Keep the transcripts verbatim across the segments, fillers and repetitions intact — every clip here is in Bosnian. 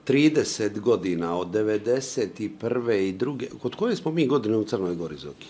trideset godina, od devedeset prve i druge. Kod koje smo mi godine u Crnoj Gori, Zoki?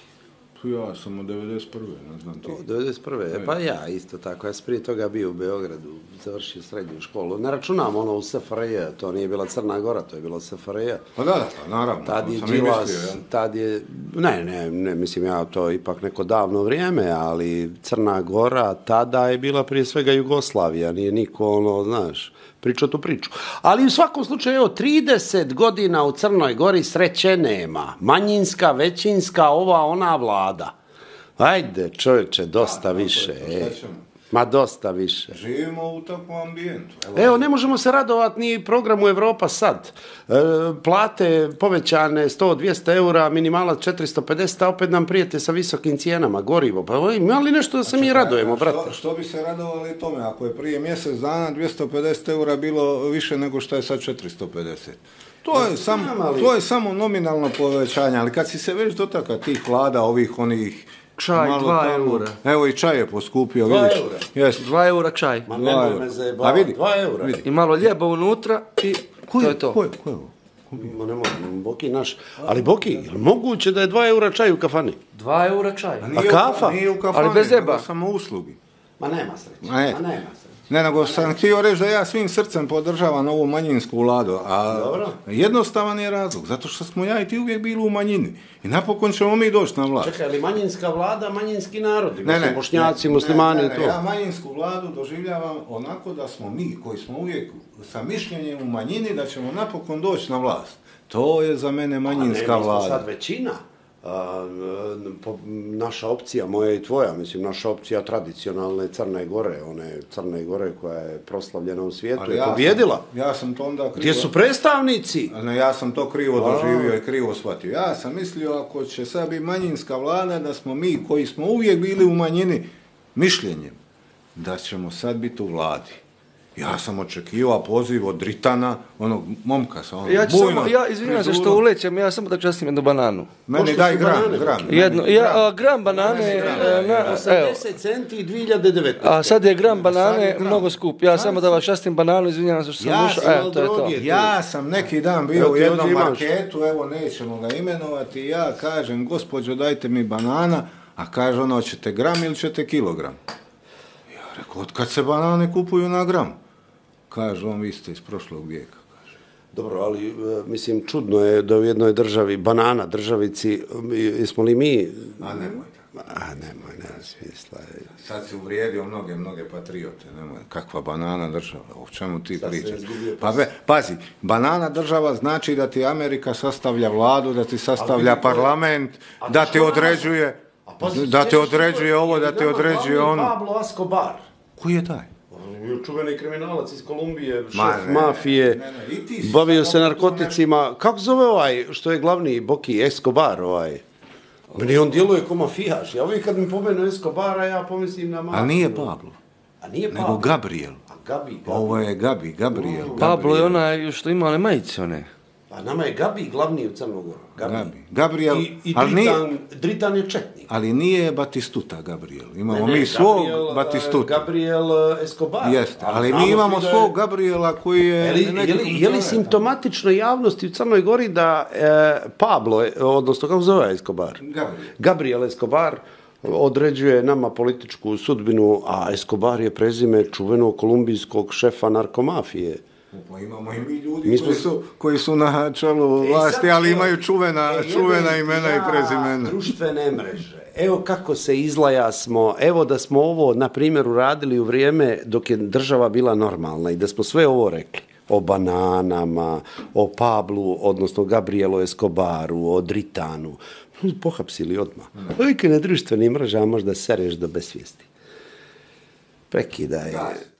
Ja sam od devedeset prve, ne znam ti. devedeset prve. Pa ja isto tako. Ja sam prije toga bio u Beogradu, završio srednju školu. Ne računam ono u S F R J, to nije bila Crna Gora, to je bila S F R J. Pa da, naravno. Tad je Đilas, tad je, ne, ne, ne, mislim ja to ipak neko davno vrijeme, ali Crna Gora tada je bila prije svega Jugoslavija, nije niko ono, znaš, pričao tu priču. Ali u svakom slučaju, evo, trideset godina u Crnoj Gori sreće nema. Manjinska, većinska, ova, ona vlada. Ajde, čovječe, dosta više. E. Ma dosta više. Živimo u takvom ambijentu. Evo, Evo ne možemo se radovati ni programu Evropa sad. E, plate povećane sto do dvjesto eura, minimalac četiristo pedeset, a opet nam prijete sa visokim cijenama, gorivo. Pa ima li nešto da se mi radujemo, brate? Što, što bi se radovali tome, ako je prije mjesec dana dvjesto pedeset eura bilo više nego što je sad četiristo pedeset? To je, sam, to je samo nominalno povećanje, ali kad si se već dotakao tih vlada, ovih, onih... Čaj, dva eura. Evo i čaj je poskupio, dva vidiš? Eura. Yes. Dva eura čaj. Ma nemoj me zajebavati. A vidi, dva eura. Vidi. I malo ljeba unutra i ko to je to. Ko je, ko je ovo? Ma nemoj, Boki naš. Ali Boki, je li moguće da je dva eura čaj u kafani? Dva eura čaj. A, A kafa? Nije u kafani, ali bez zeba. Samo uslugi. Ma nema sreće. Ma, Ma nema sreće. Ne, nego sam htio reći da ja svim srcem podržavam ovu manjinsku vladu, a Dobro. jednostavan je razlog, zato što smo ja i ti uvijek bili u manjini. I napokon ćemo mi doći na vlast. Čekaj, ali manjinska vlada, manjinski narodi, ne, ne, bošnjaci, ne, muslimani ne, i ne, to. Ja manjinsku vladu doživljavam onako da smo mi, koji smo uvijek sa mišljenjem u manjini, da ćemo napokon doći na vlast. To je za mene manjinska A ne, vlada. mi smo sad većina. A, po, naša opcija, moja i tvoja, mislim, naša opcija tradicionalne Crne Gore, one Crne Gore koja je proslavljena u svijetu, ali je ja pobjedila. Sam, ja sam to onda krivo... Gdje su predstavnici? Ne, ja sam to krivo doživio i krivo shvatio. Ja sam mislio, ako će sad biti manjinska vlada, da smo mi, koji smo uvijek bili u manjini, mišljenjem, da ćemo sad biti u vladi. Ja sam očekivao poziv od Dritana, onog momka sa onog ja bujno. Samo, ja izvinjam se što ulećem, ja samo da častim jednu bananu. Meni daj gram, gram. Jedno, ja, a, gram banane, gram, na, osamdeset centi dvije hiljade devetnaeste. A sad je gram banane mnogo skup. Ja samo da vas častim bananu, izvinjam se što sam ja ušao. Sam e, to je to. Ja sam neki dan bio u jednom marketu, evo nećemo ga imenovati, i ja kažem, gospođo dajte mi banana, a kaže ono, ćete gram ili ćete kilogram? Ja rekao, od kad se banane kupuju na gram? Kaže on, vi ste iz prošlog vijeka. Kaže. Dobro, ali mislim, čudno je da u jednoj državi, banana državici, jesmo li mi... A nemoj. A nemoj, nema smisla. Sad si uvrijedio mnoge, mnoge patriote, nemoj. Kakva banana država, o čemu ti pričaš? Pa be, pazi, banana država znači da ti Amerika sastavlja vladu, da ti sastavlja parlament, da ti određuje, da ti određuje ovo, da ti određuje ono. Pablo Escobar. Koji je taj? Čuveni kriminalac iz Kolumbije, šef Ma, ne, mafije, ne, ne, ne. bavio se narkoticima. Kako zove ovaj, što je glavni Boki, Escobar ovaj? Meni on djeluje ko mafijaš. Ja uvijek kad mi pomenu Escobara, ja pomislim na mafiju. A nije Pablo. A nije Pablo. Nego Gabriel. A Gabi, Gabi. Ovo je Gabi, Gabriel. Mm. Pablo je onaj što ima one majice, one. A nama je Gabi glavni u Crnogoru. Gabi. Gabi. Gabriel, I, i ali Dritan, nije, Dritan je četnik. ali nije Batistuta Gabriel. Imamo Ne, ne, mi svog Gabriel, Batistuta. Gabriel Escobar. Jeste, ali mi imamo je... svog Gabriela koji je... Je li, je li, je li simptomatično javnosti u Crnoj Gori da e, Pablo, odnosno kako zove Escobar? Gabriel. Gabriel Escobar određuje nama političku sudbinu, a Escobar je prezime čuvenog kolumbijskog šefa narkomafije. Pa imamo i mi ljudi mi smo... koji, su, koji su na čelu vlasti, e, ali imaju čuvena, e, čuvena imena ja, i prezimena. Društvene mreže. Evo kako se izlaja smo, evo da smo ovo, na primjer, uradili u vrijeme dok je država bila normalna i da smo sve ovo rekli. O bananama, o Pablu, odnosno Gabrielu Escobaru, o Dritanu. Pohapsili odmah. Uvijek na društvenim mrežama možda sereš do besvijesti. Prekidaj.